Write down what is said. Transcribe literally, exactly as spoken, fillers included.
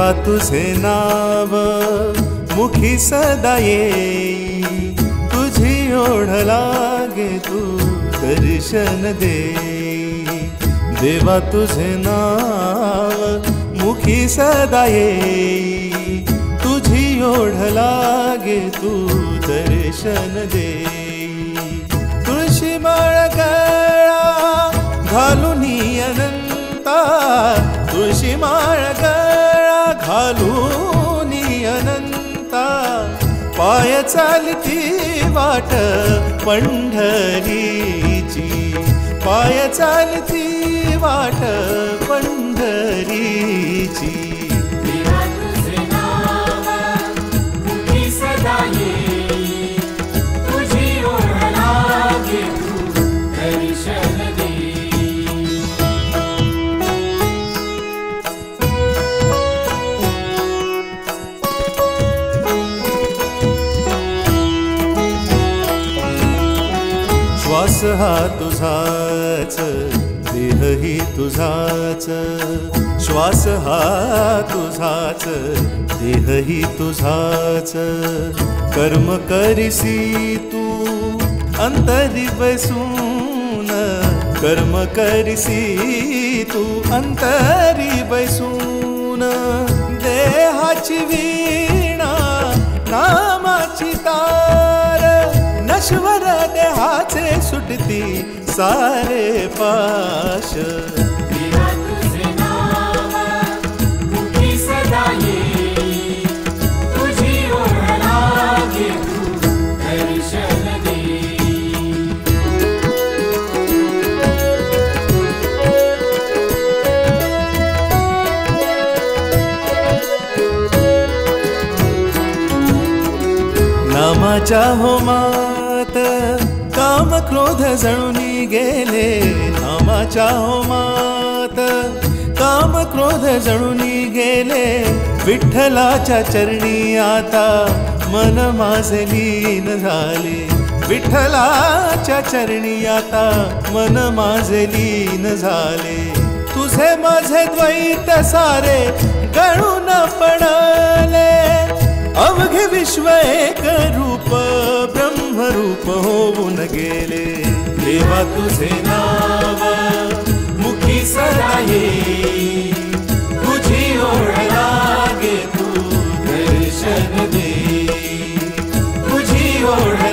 देवा तुझे नाव मुखी सदा येई, तुझी ओढ लागे तू दर्शन देई। देवा तुझे नाव मुखी सदा येई, तुझी ओढ लागे तू दर्शन देई। तुळशी माळ गळा घालून अनंता, तुळशी माळ गळा घालून अनंता, पाय चालती वाट पंढरीची, पाय चालती वाट पंढरीची। देवा तुझे नाव मुखी सदा येई, तुझी ओढ लागे तू दर्शन देई। श्वास हा तुझाच, देहही तुझाच, श्वास हा तुझाच, देहही तुझाच। कर्म करिसी तू अंतरी बसून, कर्म करिसी तू अंतरी बसून। देहाची वीणा नामाची तार, नश्वर देहाचे सुटती सारे पाश। देवा तुझे नाव मुखी सदा येई, तुझी ओढ लागे तू दर्शन देई। नामाच्या होमात काम क्रोध जळूनी गेले, नामाच्या होमात काम क्रोध जळूनी गेले। विठ्ठलाच्या चरणी आता मन माझे लीन झाले, विठ्ठलाच्या चरणी आता मन माझे लीन झाले। तुझे माझे द्वैत सारे गळून पडले, अवघे विश्व एक रूप ब्रह्मरूप होऊन गेले। देवा तुझे नाव मुखी सदा येई, तुझी ओढ लागे तू दर्शन देई, तुझी ओढ